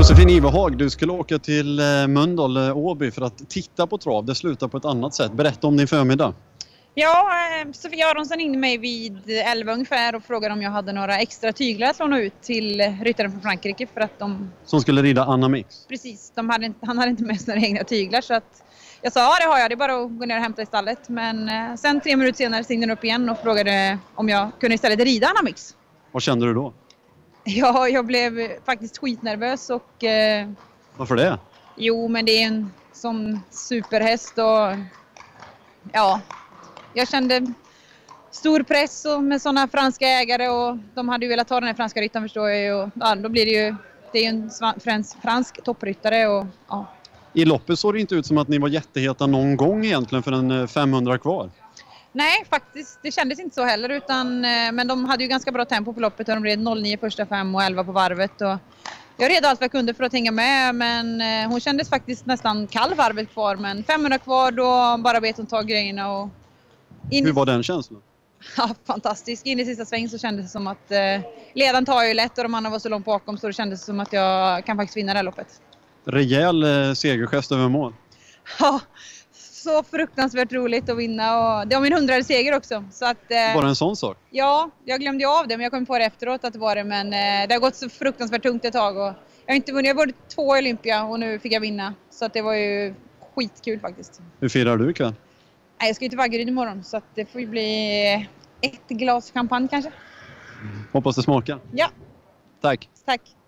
Josefin Iverhag, du skulle åka till Mölndal, Åby för att titta på trav. Det slutar på ett annat sätt. Berätta om din förmiddag. Ja, Sofia Aronsson ringde mig vid 11 ungefär och frågade om jag hade några extra tyglar att låna ut till ryttaren från Frankrike för att de... Som skulle rida Anna Mix? Precis, han hade inte med sig några egna tyglar så att jag sa ja det har jag, det är bara att gå ner och hämta i stallet. Men sen 3 minuter senare ringde han upp igen och frågade om jag kunde istället rida Anna Mix. Vad kände du då? Ja, jag blev faktiskt skitnervös och... Varför det? Jo, men det är en sån superhäst och... Ja, jag kände stor press och med sådana franska ägare och de hade ju velat ta den här franska ryttaren förstår jag ju. Och, ja, då blir det ju... Det är ju en fransk toppryttare och ja. I loppet såg det inte ut som att ni var jätteheta någon gång egentligen för en 500 kvar. Nej, faktiskt. Det kändes inte så heller. Men de hade ju ganska bra tempo på loppet. De red 09 första 5 och 11 på varvet. Och jag red allt vad jag kunde för att hänga med. Men hon kändes faktiskt nästan kall varvet kvar. Men 500 kvar då bara bet hon tag grejerna. Och hur var den känslan? Ja, fantastisk. In i sista sväng så kändes det som att ledaren tar ju lätt och de andra var så långt bakom. Så det kändes som att jag kan faktiskt vinna det här loppet. Rejäl segergest över mål. Ja. Så fruktansvärt roligt att vinna och det var min 100:e seger också. Så att, bara en sån sak? Ja, jag glömde ju av det men jag kom på det efteråt att det var det. Men det har gått så fruktansvärt tungt ett tag och jag har inte vunnit. Jag har varit 2 Olympia och nu fick jag vinna. Så att det var ju skitkul faktiskt. Hur firar du ikväll? Nej, jag ska ju till Vaggeryd imorgon så att det får ju bli 1 glas champagne kanske. Hoppas det smakar. Ja. Tack. Tack.